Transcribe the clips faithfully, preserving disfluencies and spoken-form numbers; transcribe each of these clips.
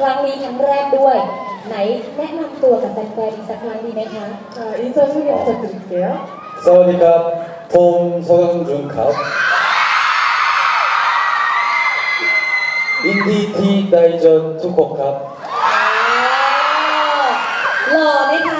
ครั้งนี้ครั้งแรกด้วยไหนแนะนำตัวกับแฟนๆอีกสักครั้งดีไหมคะ 인사 소개 부탁드릴게요. 사와디캅, 폼 서강준 캅. 인디티 다이전 투코 캅. หล่อไหมคะ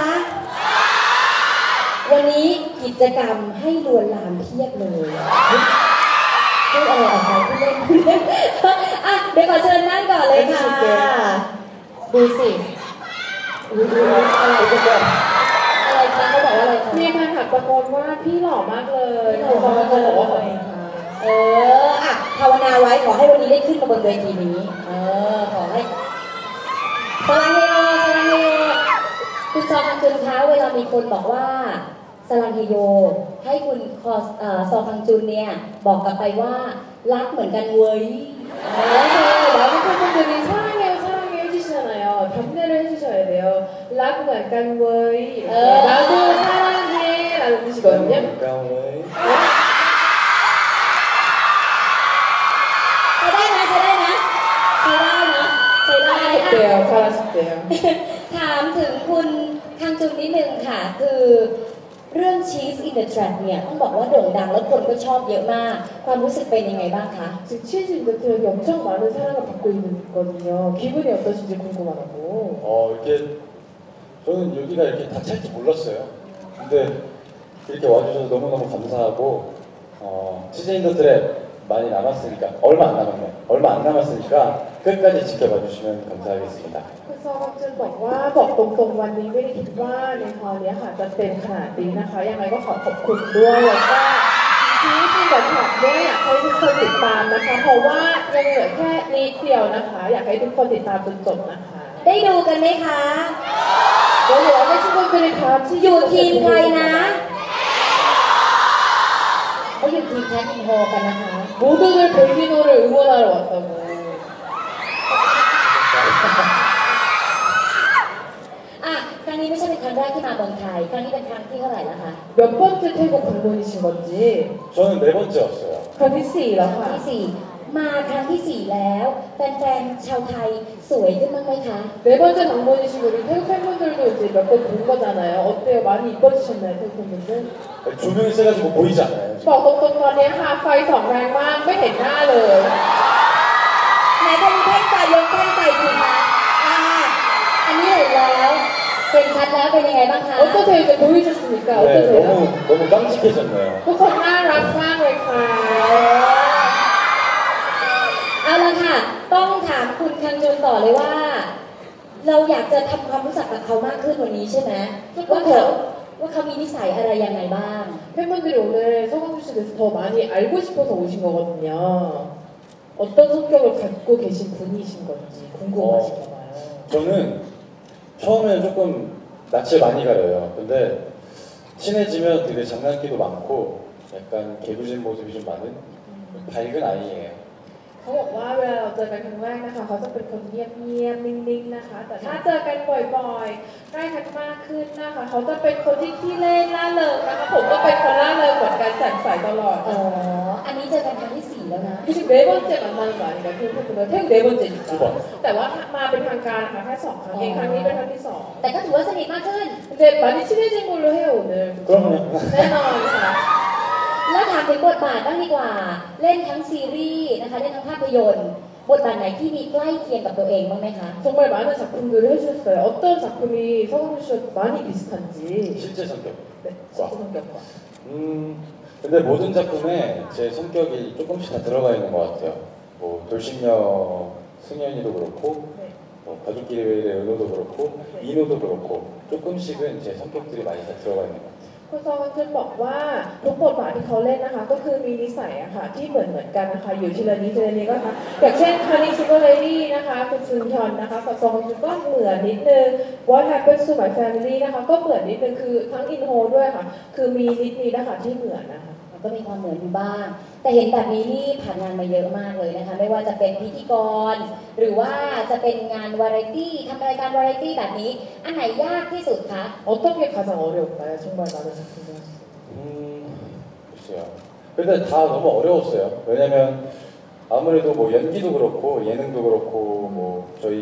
วันนี้กิจกรรมให้ลวนลามเพียบเลยพูดอะไรออกไปพูดเล่นพูดเล่นอ่ะเดี๋ยวขอเชิญนั่งก่อนเลยค่ะดูสิดูอะไรอะไรคะเขาบอกว่าอะไรคะมีแฟนคลับตะโกนว่าพี่หล่อมากเลยพี่หล่อมากเลยบอกว่าขอบคุณค่ะเอออ่ะภาวนาไว้ขอให้วันนี้ได้ขึ้นมาบนเวทีนี้เออขอให้สลังเฮโยสลังเฮโยคุณซอคังจุนคะเวลามีคนบอกว่าสลังเฮโยให้คุณคอเอ่อซอคังจุนเนี่ยบอกกลับไปว่ารักเหมือนกันเว้ยเออ 많은 팬분들이 사랑해요 사랑해요 해주시잖아요. 답례를 해주셔야 돼요. 락 약간 워이 나도 사랑해 라는 뜻이거든요. 깡웨이. ใช้ได้นะใช้ได้นะใช้ได้นะใช้ได้ 잘하셨대요. 잘하셨대요. ถามถึงคุณคังจุนนิดนึงค่ะคือเรื่อง Cheese in the Trap เนี่ยต้องบอกว่าโด่งดังแล้วคนก็ชอบเยอะมากความรู้สึกเป็นยังไงบ้างคะ 지금 치즈 인더트랙이 엄청 많은 사랑을 받고 있거든요. 기분이 어떠신지 궁금하다고. 어, 이렇게 저는 여기가 이렇게 다 찰지 몰랐어요. 근데 이렇게 와주셔서 너무너무 감사하고 어, 치즈 인더 트랩 많이 남았으니까 얼마 안 남았네. 얼마 안 남았으니까 끝까지 지켜봐 주시면 감사하겠습니다. คุณซอคังจุนบอกว่าบอกตรงๆวันนี้ไม่ได้คิดว่าในคอเนี้ยค่ะจะเต็มขนาดนี้นะคะยังไงก็ขอขอบคุณด้วยแล้วก็ที่ที่แบบถามด้วยอยากให้ทุกคนติดตามนะคะเพราะว่ายังเหลือแค่นิดเดียวนะคะอยากให้ทุกคนติดตามจนจบนะคะได้ดูกันไหมคะเดี๋ยวเดี๋ยวให้ทุกคนไปเลยครับที่อยู่ทีมใครนะเขาอยู่ทีมแท็กอินโฮกันนะคะ 모두들 백인호를 응원하러 왔다고. อ่ะครั้งนี้ไม่ใช่เป็นครั้งแรกที่มาเมืองไทยครั้งนี้เป็นครั้งที่เท่าไหร่แล้วคะ 몇 번째 태국 방문이신 건지. 저는 네 번째 왔어요. ครั้งที่สี่แล้วครั้ค่ะงที่สี่มาครั้งที่สี่แล้วแฟนๆชาวไทยสวยขึ้นบ้างไหมคะ 네 번째 방문이시고 우리 태국 팬분들도 이제 몇 번 본 거잖아요. 어때요? 많이 이뻐지셨나요, 태국 팬분들? 조명이 세가지고 보이지 않아요. บอกตรงๆตอนนี้ค่ะไฟสองแรงมากไม่เห็นหน้าเลยไหนใครมีแท่งไฟยกแท่งไฟสิคะอ่าอันนี้เห็นแล้วเป็นชัดแล้วเป็นยังไงบ้างคะ 어떠세요? 이제 보이셨습니까? 네, 어떠세요? 너무 너무 깜찍해졌네요. ทุกคนน่ารักมากเลยค่ะเอาละค่ะต้องถามคุณคังจุนต่อเลยว่า เราอยากจะทำความรู้จักกับเขามากขึ้นวันนี้ใช่ไหมว่าเขาว่าเขามีนิสัยอะไรยังไงบ้าง 팬분들이 오늘 서강준 씨에 대해서 더 많이 알고 싶어서 오신 거거든요. 어떤 성격을 갖고 계신 분이신 건지 궁금하신가 봐요. 저는 처음에는 조금 낯을 많이 가려요. 근데 친해지면 되게 장난기도 많고 약간 개구진 모습이 좀 많은 밝은 아이예요. เขาบอกว่าเวลาเราเจอกันครั้งแรกนะคะเขาจะเป็นคนเงียบๆนิ่งๆนะคะแต่ถ้าเจอกันบ่อยๆใกล้กันมากขึ้นนะคะเขาจะเป็นคนที่ขี้เล่นล่าเริงนะคะผมก็เป็นคนล่าเริงเหมือนกันแจ่มใสตลอดอ๋ออันนี้เจอกันครั้งที่สี่แล้วนะ 지금 네 번째 만나는 거 아닌가요? 태국 태국 네 번째니까. แต่ว่ามาเป็นทางการนะคะแค่สองครั้งเองครั้งนี้เป็นครั้งที่สองแต่ก็ถือว่าสนิทมากขึ้น 근데 많이 친해진 걸로 해요 오늘. 그럼요. แน่นอนค่ะแล้วถามถึงบทบาทบ้างดีกว่า เล่นทั้งซีรีส์นะคะเล่นทั้งภาพยนตร์บทบาทไหนที่มีใกล้เคียงกับตัวเองบ้างไหมคะ 정말 많은 작품들을 해주셨어요. 어떤 작품이 서강준 씨와 많이 비슷한지. 실제 성격. 네, 실제 성격과. 음, 근데 모든 작품에 제 성격이 조금씩 다 들어가 있는 것 같아요. 뭐 돌싱녀 승현이도 그렇고, 네. 뭐 가족끼리의 은호도 그렇고, 네. 인호도 그렇고 조금씩은 제 성격들이 많이 다 들어가 있는 것 같아요. คุณซอคังจุนบอกว่าทุกบทบาทที่เขาเล่นนะคะก็คือมีนิสัยอะค่ะที่เหมือนเหมือนกันนะคะอยู่ทีละนิดทีละนิดก็ค่ะอย่างเช่นคาริซูเปอร์เลดี้นะคะคุณซุนฮยอนนะคะกับซอคังจุนก็เหมือนนิดนึง What Happens to My Family นะคะก็เหมือนนิดนึงคือทั้งอินโฮด้วยค่ะคือมีนิดนี้นะคะที่เหมือนนะคะก็มีความเหมือนอยู่บ้าง แต่เห็นแบบนี้นี่ผ่านงานมาเยอะมากเลยนะคะไม่ว่าจะเป็นพิธีกรหรือว่าจะเป็นงานวาไรตี้ทำรายการวาไรตี้แบบนี้อันไหนยากที่สุดคะ 어떤 게 가장 어려울까요? 정말 많은 작품 중에서. 음, 글쎄요. 근데 다 너무 어려웠어요. 왜냐면 아무래도 뭐 연기도 그렇고 예능도 그렇고 뭐 저희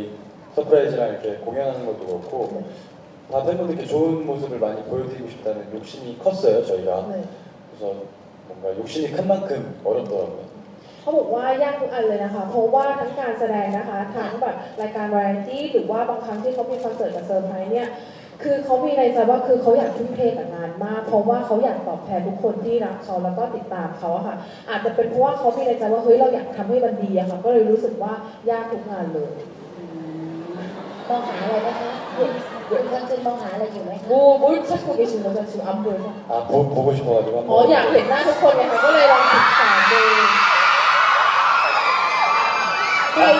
서프라이즈랑 이렇게 공연하는 것도 그렇고 다 팬분들께 좋은 모습을 많이 보여드리고 싶다는 욕심이 컸어요 저희가. 네. 그래서 뭔가 욕심이 큰 만큼 어렵더라고요. เขาบอกว่ายากทุกอันเลยนะคะเพราะว่าทั้งการแสดงนะคะทั้งแบบรายการวาไรตี้หรือว่าบางครั้งที่เขามีคอนเสิร์ตกับเซอร์ไพรส์เนี่ยคือเขามีในใจว่าคือเขาอยากทุ่มเทกับงานมากเพราะว่าเขาอยากตอบแทนทุกคนที่รักเขาแล้วก็ติดตามเขาอะค่ะอาจจะเป็นเพราะว่าเขามีในใจว่าเฮ้ยเราอยากทำให้มันดีอะค่ะก็เลยรู้สึกว่ายากทุกงานเลยมองหาอะไรไหมคะคุณคันจุนมองหาอะไรอยู่ไหมคะ 뭐뭘 찾고 계신 거죠 지금 안 보여서 아 보, 보고 싶어가지고 อ๋อ 한번 อยากเห็นหน้าทุกคนไงคะก็เลยลองศึกษาดูใคร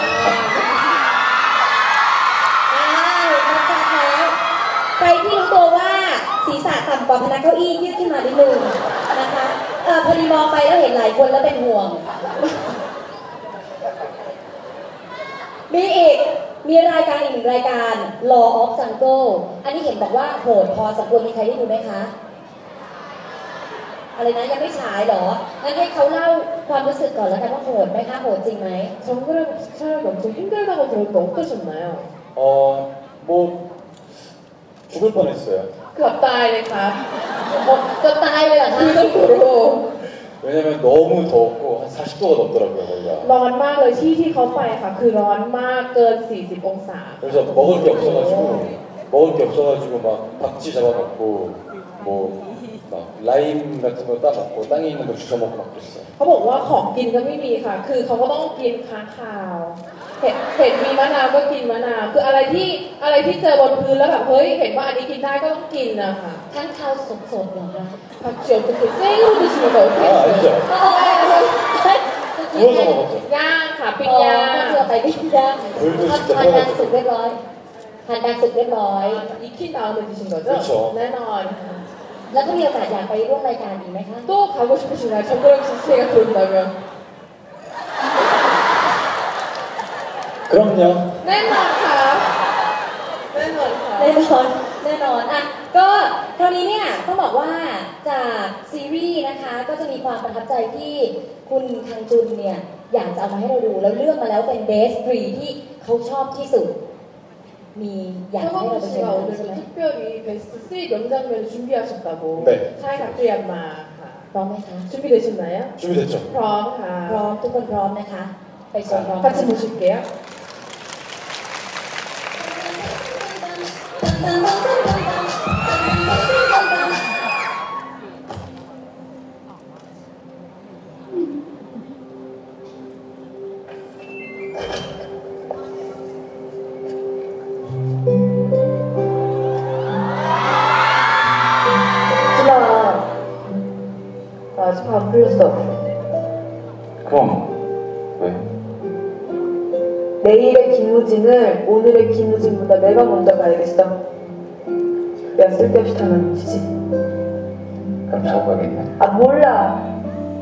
อ้าวชัดๆแล้วใครที่รู้ตัวว่าศีรษะต่ำกว่าพนักเก้าอี้ยืดขึ้นมานิดนึงนะคะเออพอดีมองไปแล้วเห็นหลายคนแล้วเป็นห่วง มีอีก มีรายการอีกหนึ่งรายการ Law of Jungle อันนี้เห็นบอกว่าโหดพอสมควรมีใครได้ดูไหมคะ อะไรนะยังไม่ฉายเหรอ งั้นให้เขาเล่าความรู้สึกก่อนแล้วกันว่าโหดไหมคะ โหดจริงไหม 정글의 촬영이 엄청 힘들다고 들었는데 어떠셨나요? 어뭐 죽을 뻔했어요. เกือบตายเลยค่ะเกือบตายเลยเหรอคะคือต้องดู 왜냐면 너무 더웠고 한 사십 도가 넘더라고요 거기가. ร้อนมากเลยที่ที่เขาไปค่ะ คือร้อนมากเกิน สี่สิบ องศา 그래서 먹을 게 없어가지고 먹을 게 없어가지고 막 박쥐 잡아먹고 뭐 막 라임 같은 거 따먹고 땅에 있는 거 주워 먹고 막 그랬어요. เขาบอกว่าของกินก็ไม่มีค่ะ คือเขาก็ต้องกินค้างคาว เห็นเห็นมีมะนาวก็กินมะนาว คืออะไรที่อะไรที่เจอบนพื้นแล้วแบบเฮ้ย เห็นว่าอันนี้กินได้ก็ต้องกินนะคะทั้งข้าวสดๆเหรอคะผักเจียวคือเส้นรูดิชิโนโตะ 아 아니죠. เมื่อกี้ 구워서 먹었죠. ย่างค่ะปิ้งอ๋อย่างย่างก็คือไปปิ้งย่างทานทานการสุกเรียบร้อยทานการสุกเรียบร้อยอีกขี้ดาวเลยดิชิโนโตะแน่นอนค่ะแล้วก็มีโอกาสอยากไปร่วมรายการอีกไหมคะ 또 가고 싶으신가요? 정그램 씨가 그런다면 그럼요. แน่นอนค่ะแน่นอนค่ะแน่นอนแน่นอนอ่ะก็คราวนี้เนี่ยต้องบอกว่าจากซีรีส์นะคะก็จะมีความประทับใจที่คุณคังจุนเนี่ยอยากจะเอามาให้เราดูแล้วเลือกมาแล้วเป็นเบสทรีที่เขาชอบที่สุด มีอยากให้เรา 최광수 ไปชม 씨가 กัน 오늘 ใช่ไหม 특별히 베스트 쓰리 명장면을 준비하셨다고 네. 차이가 띄엄마 พร้อมไหมคะ 준비되셨나요? 준비됐죠. พร้อมค่ะพร้อมทุกคนพร้อมนะคะ ไปชมพร้อมกัน 같이 보실게요. 하지마. 나 아직 안 풀렸어. 그럼 왜? 내일의 김우진을 오늘의 김우진보다 내가 먼저 가야겠어. 내가 쓸데없이 당연지지. 그럼 자고 가겠네. 아 몰라.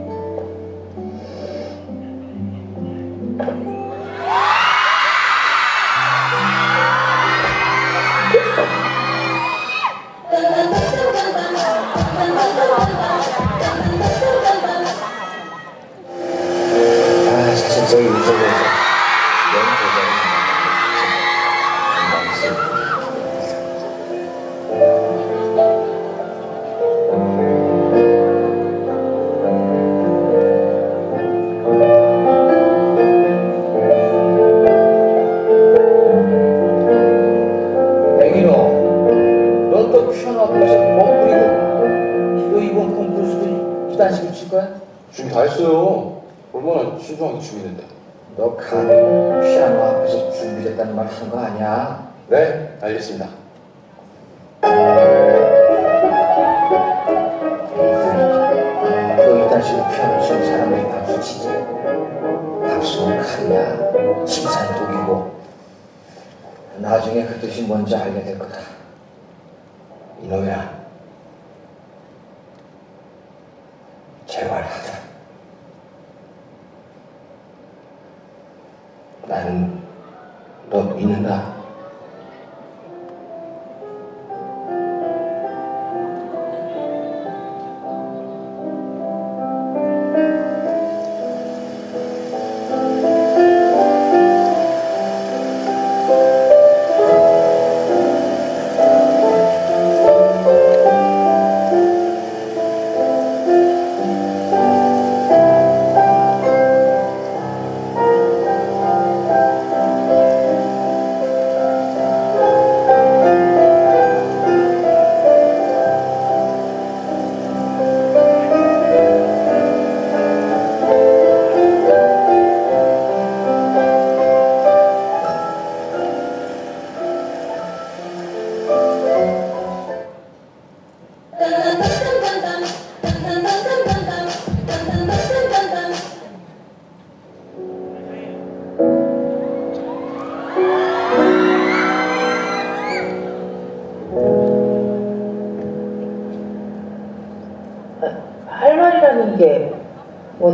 아, 진짜 이 유튜브에서 너무 대단한 애기노, 너 또 피아노 앞에서 뭐 뿌리고 너 이번 컴포즈도 이딴 식으로 칠 거야? 준비 다 했어요. 얼마나 신중하게 준비됐는데. 너 감히 피아노 앞에서 준비됐다는 말 하는 거 아니야? 네, 알겠습니다. 너 이딴 식으로 피아노 치는 사람에게 박수 치지. 박수는 칼이야. 칭찬 독이고. 나중에 그 뜻이 뭔지 알게 될 거다. 이놈이야. 재활하자. 나는 너 믿는다.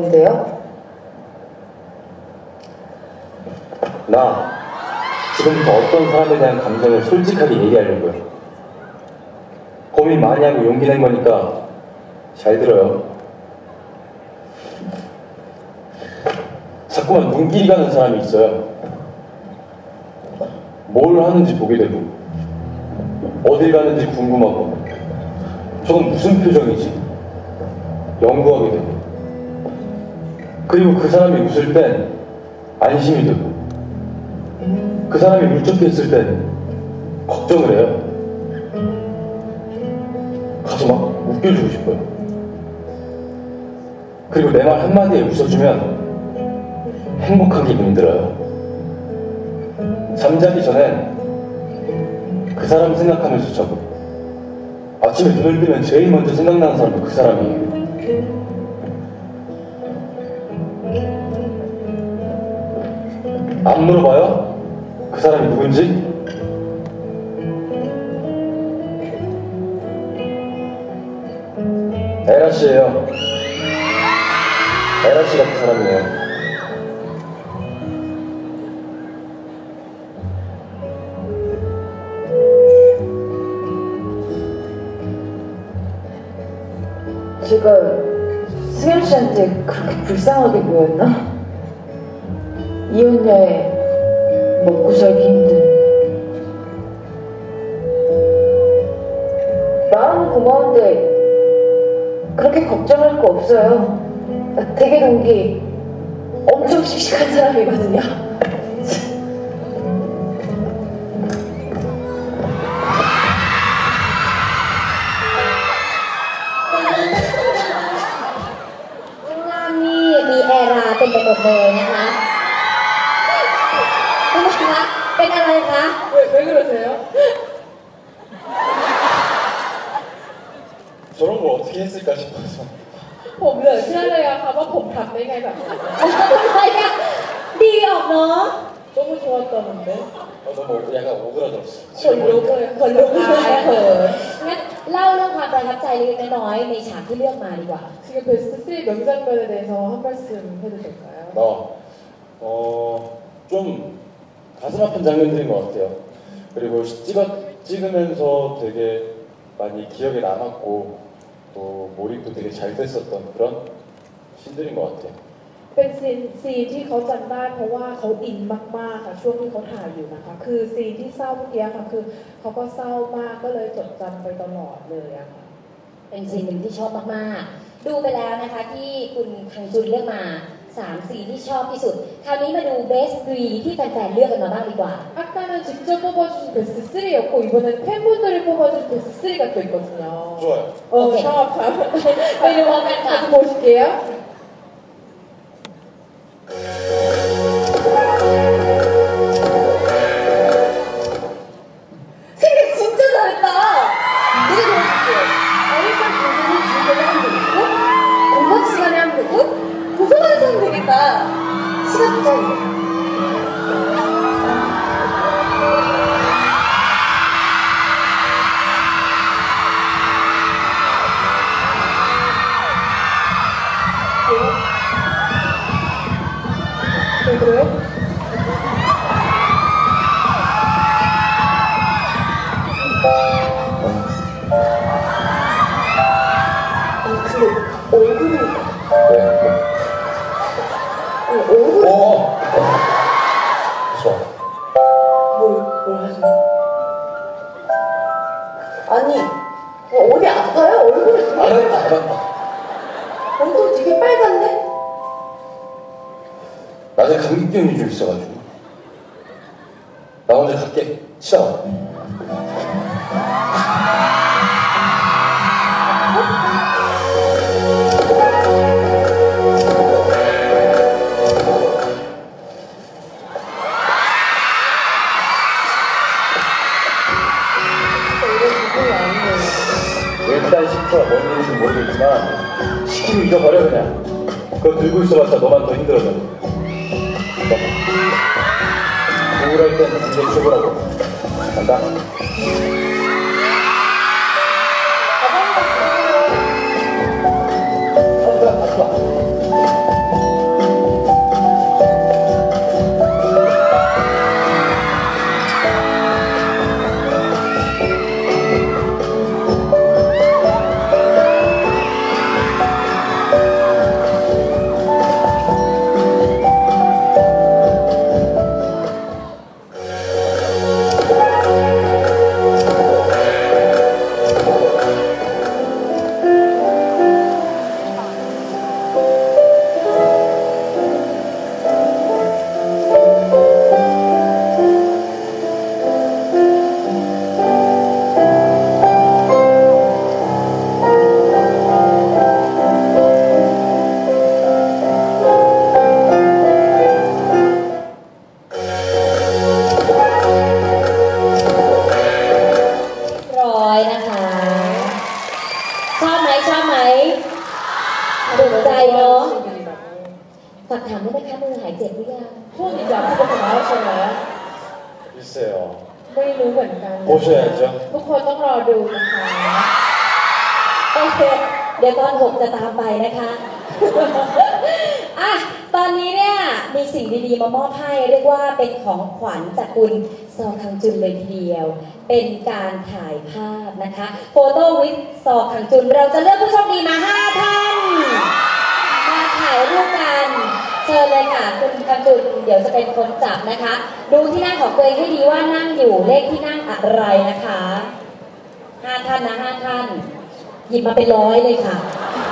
있는데요. 나 지금부터 어떤 사람에 대한 감정을 솔직하게 얘기하려고요. 고민 많이 하고 용기 낸 거니까 잘 들어요. 자꾸만 눈길이 가는 사람이 있어요. 뭘 하는지 보게 되고 어딜 가는지 궁금하고 저건 무슨 표정이지? 연구하게 되고 그리고 그 사람이 웃을 땐 안심이 되고 그 사람이 울적했을 땐 걱정을 해요. 가서 막 웃겨주고 싶어요. 그리고 내 말 한마디에 웃어주면 행복한 기분이 들어요. 잠자기 전엔 그 사람 생각하면서 자고 아침에 눈을 뜨면 제일 먼저 생각나는 사람은 그 사람이에요. 안 물어봐요? 그 사람이 누군지? 에라 씨예요. 에라 씨가 그 사람이에요. 제가 승현 씨한테 그렇게 불쌍하게 보였나? 이혼녀에 먹고 살기 힘든. 마음은 고마운데 그렇게 걱정할 거 없어요. 되게 동기 엄청 씩씩한 사람이거든요. เป็นไปหมดเลยนะคะคุณผู้ชมคะเป็นอะไรคะ 왜, 왜 그러세요? 저런 걸 어떻게 했을까 싶어서 ผมเหลือเชื่อเลยอะค่ะว่าผมทำได้ไงแบบนั้นอะไรอะดีออกเนาะ 너무 좋았다는데 어, 너무 약간 오그라들었어. ขนลุกเลยขนลุกเลยเขินงั้นเล่าเรื่องความประทับใจเล็กๆน้อยๆในฉากที่เลือกมาดีกว่า 지금 베스트 삼 명장면에 대해서 한 말씀 해도 될까요? 나, 어, 좀 가슴 아픈 장면들인 것 같아요. 그리고 찍어, 찍으면서 되게 많이 기억에 남았고 또 몰입도 되게 잘 됐었던 그런 신들인 것 같아요. เป็นซีนซีนที่เขาจำได้เพราะว่าเขาอินมากๆค่ะช่วงที่เขาถ่ายอยู่นะคะคือซีนที่เศร้าเมื่อกี้ค่ะคือเขาก็เศร้ามากก็เลยจดจำไปตลอดเลยอะค่ะเป็นซีนหนึ่งที่ชอบมากๆดูไปแล้วนะคะที่คุณคังจุนเลือกมาสามซีนที่ชอบที่สุดคราวนี้มาดูเบสทรีที่แฟนๆเลือกกันมาบ้างดีกว่า 아까는 직접 뽑아주신 베스트 삼이었고 이번에는 팬분들이 뽑아준 베스트 삼가 또 있거든요. 좋아요. 어, 오케이. 샤워 ไปดูพร้อมกันค่ะ 같이 보실게요. 생각 진짜 잘했다. 노래 들어줄게요. 어릴 때 공부는 중국에 하면 되겠고, 공부 시간에 하면 되고, 도서관에서 하면 되겠다. 시간 부자 이제. 왜 그래요? 아니 근데 얼굴이 네. 아니 얼굴이 어! 좋아. 뭘, 뭘 하죠? 아니 어디 아파요? 얼굴이 되게 안 했다, 안 했다. 얼굴이 되게 빨간데? 낮에 감기병이 좀 있어가지고. 나 먼저 갈게. 치아. 일단 시키가 뭔 일인지 모르겠지만 시키면 잊어버려 그냥. 그거 들고 있어봤자 너만 더 힘들어져. 우울할 땐 이제 죽으라고. 간다. 간다, 간다. ฝากถามด้วยนะคะมือหายเจ็บหรือยัง 손 이제 아프다고 나오셨나요? 글쎄요. ไม่รู้เหมือนกัน 보셔야죠. ทุกคนต้องรอดูนะคะโอเคเดี๋ยวตอนหกจะตามไปนะคะอ่ะตอนนี้เนี่ยมีสิ่งดีๆมามอบให้เรียกว่าเป็นของขวัญจากคุณซอคังจุนเลยทีเดียว เป็นการถ่ายภาพนะคะโฟโต้วิดซอคังจุนเราจะเลือกผู้โชคดีมาห้าท่านมาถ่ายรูปกันเชิญเลยค่ะคุณคังจุนเดี๋ยวจะเป็นคนจับนะคะดูที่นั่งของตัวเองให้ดีว่านั่งอยู่เลขที่นั่งอะไรนะคะห้าท่านนะห้าท่านหยิบมาเป็นร้อยเลยค่ะ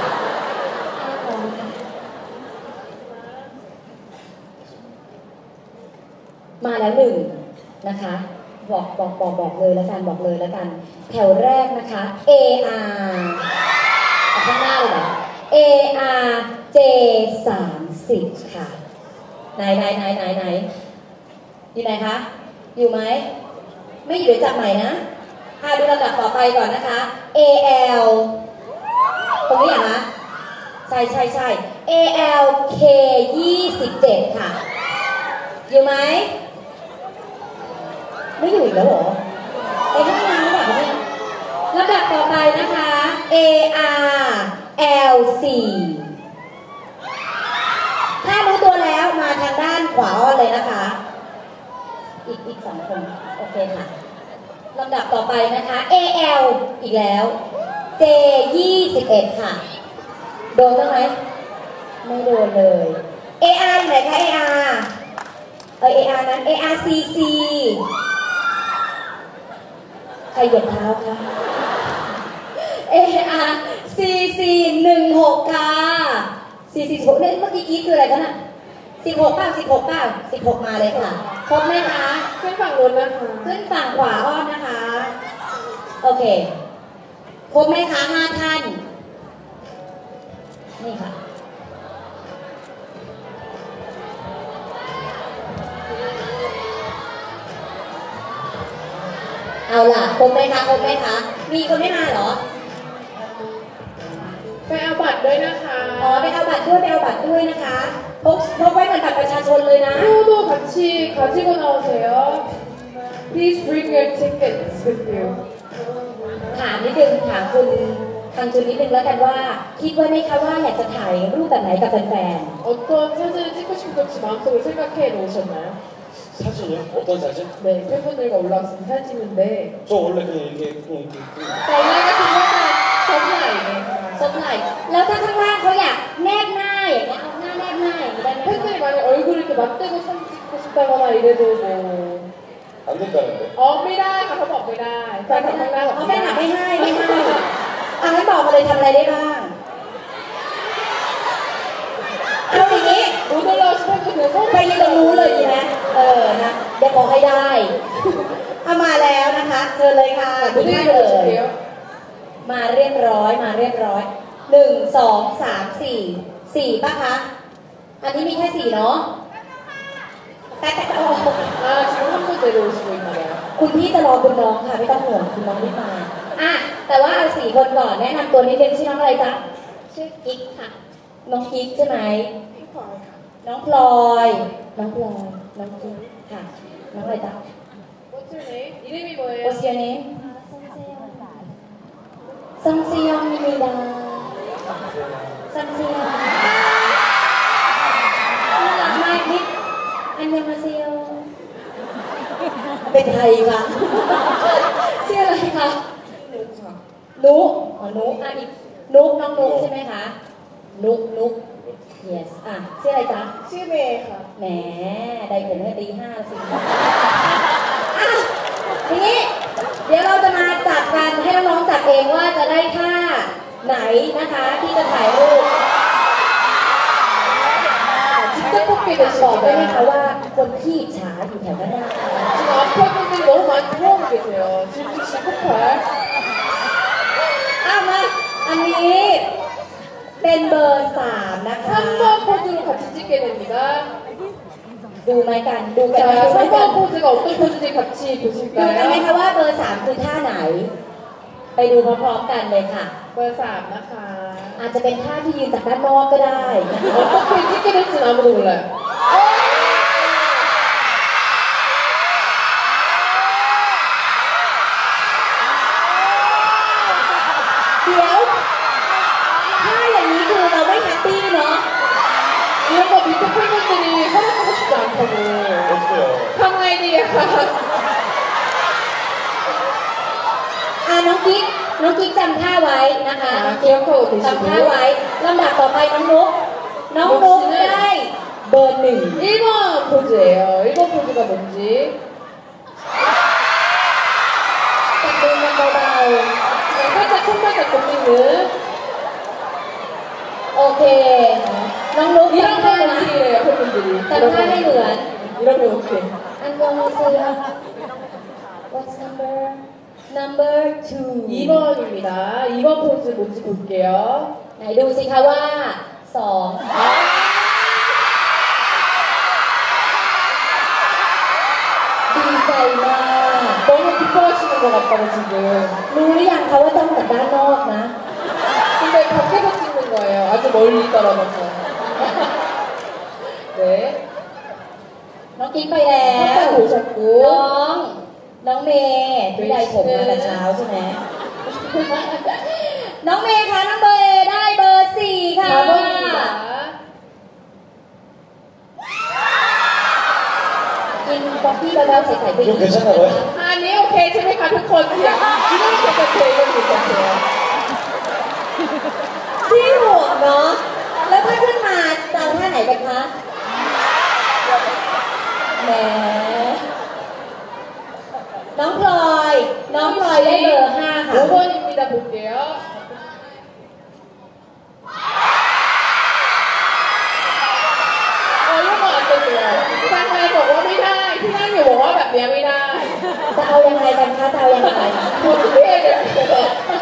มาแล้วหนึ่งนะคะบอกบอกบอกบอกเลยแล้วกันบอกเลยแล้วกันแถวแรกนะคะ เอ อาร์ เอาข้างหน้าเลยเหรอ เอ อาร์ เจ สามสิบ ค่ะไหนไหนไหนไหนไหนอยู่ไหนคะอยู่ไหมไม่อยู่เดี๋ยวจับใหม่นะอ่าดูลำดับต่อไปก่อนนะคะ เอ แอล ตรงนี้เหรอคะใช่ใช่ใช่ เอ แอล เค ยี่สิบเจ็ด ค่ะอยู่ไหมไม่อยู่อีกแล้วเหรอไปห้องน้ำแบบนี้ลำดับต่อไปนะคะ เอ อาร์ แอล สี่ ถ้ารู้ตัวแล้วมาทางด้านขวาเลยนะคะอีกอีกสองคนโอเคค่ะลำดับต่อไปนะคะ เอ แอล อีกแล้ว เจ ยี่สิบเอ็ด ค่ะโดนบ้างไหมไม่โดนเลย เอ อาร์ ไหนคะ เอ อาร์ เออ เอ อาร์ นั้น เอ อาร์ ซี ซี ใครเหยียบเท้าคะ เอ อาร์ ซี ซี หนึ่งหก ค่ะ ซี ซี สิบหกเนี่ยเมื่อกี้อีคืออะไรกันอ่ะสิบหกเก้าสิบหกเก้าสิบหกมาเลยค่ะครบไหมคะขึ้นฝั่งนู้นนะคะขึ้นฝั่งขวาอ้อมนะคะ โอเคครบไหมคะห้าท่าน นี่ค่ะ เอาล่ะครบไหมคะครบไหมคะ มีคนไม่มาเหรอไปเอาบัตรด้วยนะคะอ๋อไปเอาบัตรด้วยไปเอาบัตรด้วยนะคะพกพกไว้เหมือนบัตรประชาชนเลยนะ 표도 같이 가지고 나오세요. Please bring your tickets with you. ถามนิดนึงถามคุณทางจุนนิดนึงแล้วกันว่า คิดไว้ไหมคะว่าอยากจะถ่ายรูปแบบไหนกับแฟน 어떤 사진을 찍고 싶을지 마음속으로 생각해 놓으셨나요? 사진이요? 어떤 사진? 네, 팬분들과 올라왔을 때 사진 찍는데 저 원래 그냥 이렇게 좀 이렇게 ๆแต่ว่าก็คือว่า 썸라인에 สมไหลแล้วถ้าข้างล่างเขาอยากแนบหน้าอย่างเงี้ยเอาหน้าแนบหน้าอย่างนี้ได้ไหม 팬들이 만약 얼굴 이렇게 맞대고 사진 찍고 싶다거나 이래도 뭐 안 된다는데. 어, ไม่ได้ค่ะเขาบอกไม่ได้แฟนคลับข้างหน้าบอกเอาไม่แฟนได้คลับไม่ให้ไม่ให้อ่ะงั้นบอกมาเลยทำอะไรได้บ้างเอาอย่างนี้ 못 올라오신 팬분들 ไปยืนตรงนู้นเลยดีไหมเออนะเดี๋ยวขอให้ได้เอามาแล้วนะคะเชิญเลยค่ะดูได้ 무대 เลย 올라오실게요. มาเรียบร้อยมาเรียบร้อยหนึ่งสองสามสี่สี่ป่ะคะอันนี้มีแค่สี่เนาะแต่แต่โอ้ 아, 지금 한 분 내려오시고 있나 봐요. คุณพี่จะรอคุณน้องค่ะไม่ต้องห่วงคุณน้องรีบมาอ่ะแต่ว่าเอาสี่คนก่อนแนะนำตัวนิดนึงชื่อน้องอะไรจ๊ะชื่อกิ๊กค่ะน้องกิ๊กใช่ไหมน้องพลอยน้องพลอยน้องกิ๊กค่ะน้องอะไรจ๊ะ What's your name? 이름이 뭐예요? What's your name? 성시영입니다. 성시영. 락마이 안녕하세요. เป็นไทยค่ะ ชื่ออะไรคะนุกอ๋อนุกอ่ะอีกนุกน้องนุกใช่ไหมคะนุกนุก yes อ่ะชื่ออะไรจ๊ะชื่อเมย์ค่ะแหมได้ผมเมื่อตีห้าสิอ่ะทีนี้เดี๋ยวเราจะมาจัดกันให้น้องๆจัดเองว่าจะได้ท่าไหนนะคะที่จะถ่ายรูป 진짜 뽑게 บอกได้ไหม 되시니까 คะว่าคนที่อิจฉาอยู่แถวด้านหน้า 지금 앞에 분들이 너무 많이 들어오고 계세요. 지금 씨 폭발. อ่ะมาอันนี้เป็นเบอร์สามนะคะ 삼 번 포즈로 같이 찍게 됩니다. ดูไหมกันดูกันไหม 자, ดูไหม 삼 กัน 번 포즈가 어떤 포즈인지 같이 ดูกันไหม 보실까요? คะว่าเบอร์สามคือท่าไหน ไปดูพร้อมๆกันเลยค่ะ 버 삼นะคะออาจจะเป็นท่าที่ยืนจากด้านนอกก็ได้นะคะ 어떻게 찍게 될지는 아무도 몰라요. เดี๋ยวถ้าอย่างนี้คือเราไม่แฮปปี้เนาะ 이런 거 밑에 팬분들이 허락하고 싶지 않다고. 어떡해요. 한 아이디어. อ่าน้องกิ๊กน้องกิ๊กจำท่าไว้นะคะ 아, 기억하고 จำท่า 계시고. ไว้ลำดับต่อไปน้องนุ๊กน้องนุ๊กได้เบอร์หนึ่ง 일 번 포즈예요. 일 번 포즈가 뭔지. จับมือมันเบา 살짝 손바닥 걷기는 ๆโอเค น้องนุ๊ก 이런 จำท่า 거 นะ 어떻게해요 팬분들이. จำท่าให้เหมือน 이러면 어떻게? อันยองซื้อ What's number number two 이 번입니다. 이 번 포즈 뭔지 볼게요. ไหนดูสิคะว่าสองดีใจมาก 너무 기뻐하시는 것 같다고 지금. รู้หรือยังคะว่าจ้องจากด้านนอกนะ 근데 밖에서 찍는 거예요. 아주 멀리 떨어져서. 네. น้องกิ๊กไปแล้ว 잠깐 오셨고. น้อง น้องเมย์ที่ได้ผมมาแต่เช้าใช่ไหม น้องเมย์คะน้องเบย์ได้เบอร์สี่ค่ะ 사 번입니다. กินป๊อปปี้เบาๆใส่ๆไป 이거 괜찮나봐요? 아니 오케이 재밌가ทุกคน 이건 괜찮대요. 이건 괜찮대요. ที่ห่วงเนาะ แล้วถ้าขึ้นมาจะเอาท่าไหนกันคะ แหม น้องพลอย น้องพลอยได้เบอร์ห้าค่ะ 오 번입니다. 볼게요. 어, 이런 거 안 되고요. 상하이 먹어 미나이. 피나이 먹어แบบเนี้ยไม่ได้จะเอายังไงกันคะ จะเอายังไง 어떻게 해야 돼요?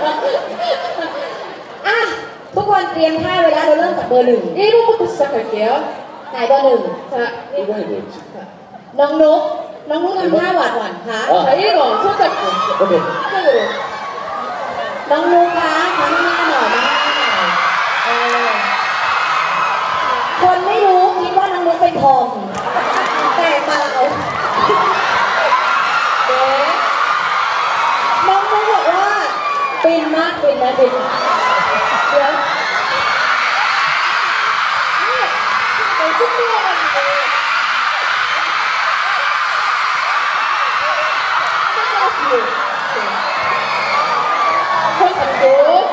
อ่ะ ทุกคนเตรียมท่าไว้แล้วเราเริ่มจากเบอร์หนึ่ง 일 번부터 시작할게요. ไหนเบอร์หนึ่ง 자, 일 번이 뭐였지? น้องนุ๊ก น้องนุ๊กทำท่าหวาดหวั่นคะ 자, 일 번 손잡고. 오케이. 이쪽으로. น้องนุ๊กคะข้างหน้าหน่อยนะเออคนไม่รู้คิดว่าน้องนุ๊กเป็นทอง แต่เปล่า 네. น้องนุ๊กบอกว่าเป็นมากเป็นนะเป็นเดี๋ยว 어, 손들어가지고. 손 잡고.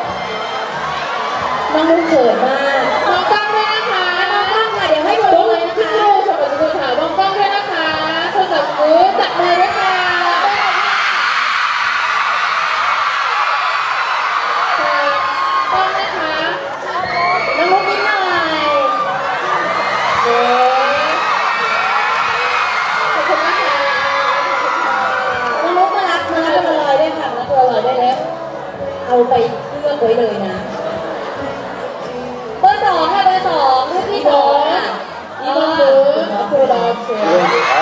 น้องนุ๊กเขินมาก 멍땅 회나카. น้องตั้งค่ะเดี๋ยวให้ดูเลย 너무 นะคะ 부끄러우셔가지고 자 멍땅 회나카. 손 잡고 딱 내려가. 자, 뻥 회나카. น้องนุ๊กนิดหน่อย 네. 잠깐만요. น้องนุ๊กมารับมารับตัวลอยด้วยค่ะมารับตัวลอยได้แล้ว เอาไปเลือกไว้เลยนะ เบอร์สองค่ะเบอร์สองรูปที่สองค่ะ 이번 분 앞으로 나와주세요. 아,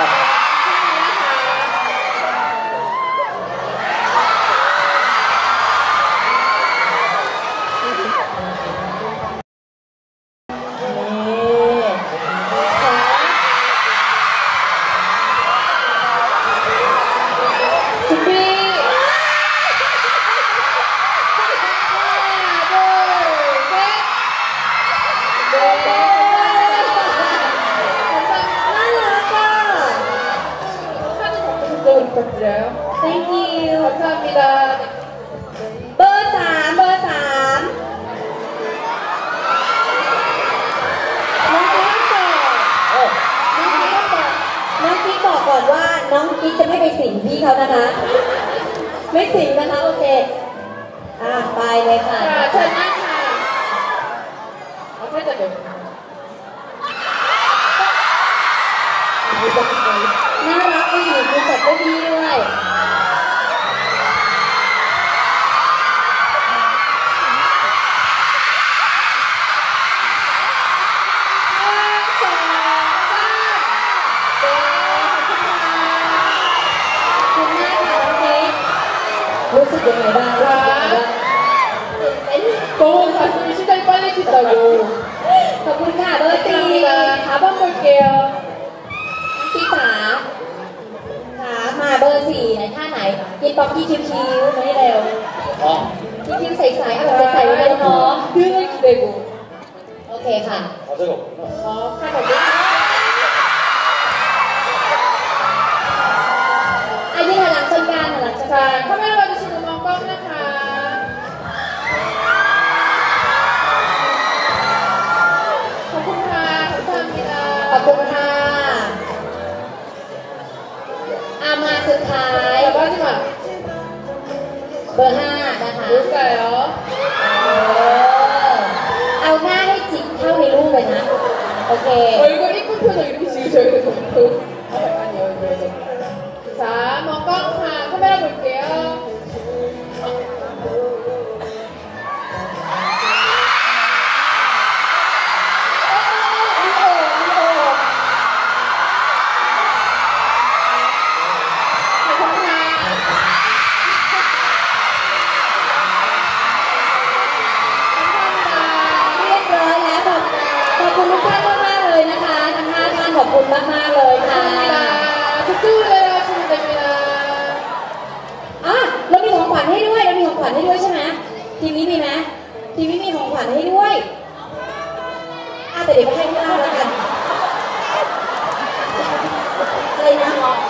준비. 부탁드려요. Thank you 감사합니다. เบอร์สามเบอร์สามน้องกิ๊กต่อ 어, น้องกิ๊กต่อน้องกิ๊กบอกก่อนว่าน้องกิ๊กจะไม่ไปสิงพี่เขานะคะ ไม่สิงนะคะโอเค อ่ะไปเลยค่ะ 자, 잘 나가. 아, 살짝 몇. น่ารักไปอีกมีจัดเก้าอี้ด้วย คุณแม่ค่ะน้องกิ๊กรู้สึกยังไงบ้างรู้สึกยังไงบ้าง 너무 가슴이 심장이 빨리 있다고. ขอบคุณค่ะเบอร์สี่ 감사합니다. 사 번 볼게요. พี่จ๋าค่ะมาเบอร์สี่ไหนท่าไหนกินป๊อกกี้คิ้วๆมาให้เร็ว 아, คิ้วๆใสๆเอาแบบใสๆไว้เลยน้อง 등을 기대고. โอเคค่ะ 과제가 없구나. 어, 칼 없네. อายืนหันหลังชนกันหันหลังชนกัน 자, 카메라 봐주시고 뻥뻥 나카. 감사합니다. ขอบคุณค่ะอามาสุดท้าย 자, 마지막. เบอร์ห้านะคะ 뭘까요? เออเอาหน้าให้จิกเข้าในรูปเลยนะ โอเค 얼굴 이쁜 표정 이렇게 지으셔야 되는 거. 아니요, 이거죠. 자, 멍멍카 카메라 볼게요. 감사합니다. เรียบร้อยแล้วขอบขอบคุณทุกท่านมากๆเลยนะคะ ทั้งห้าท่านขอบคุณมากๆเลยค่ะ 감사합니다. 저쪽으로 내려가시면 됩니다. อ่ะเรามีของขวัญให้ด้วย เรามีของขวัญให้ด้วยใช่ไหมทีมนี้มีไหมทีมนี้มีของขวัญให้ด้วยอ่ะแต่เดี๋ยวไปให้ข้างล่างแล้วกันอะไรนะ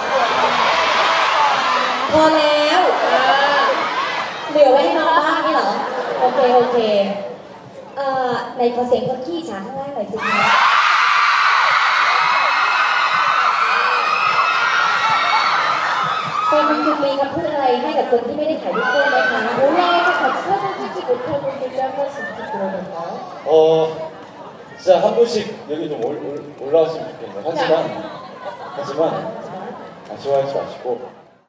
พอแล้ว 아, เหลือไว้ให้น้องบ้างนี่เหรอ โอเค โอเค เอ่อในขอเสียงคนขี้ฉาข้างล่างหน่อยสิคะตอนคุณคุณมีคำพูดอะไรให้กับคนที่ไม่ได้ถ่ายรูปคู่ไหมคะ 올라와서 같이 사진 찍지 못한 분들께 한 말씀 부탁드려도 될까요? 어, 진짜 한 분씩 여기 좀 올, 올, 올라왔으면 좋겠네요. 하지만, 하지만, 아쉬워하지 마시고,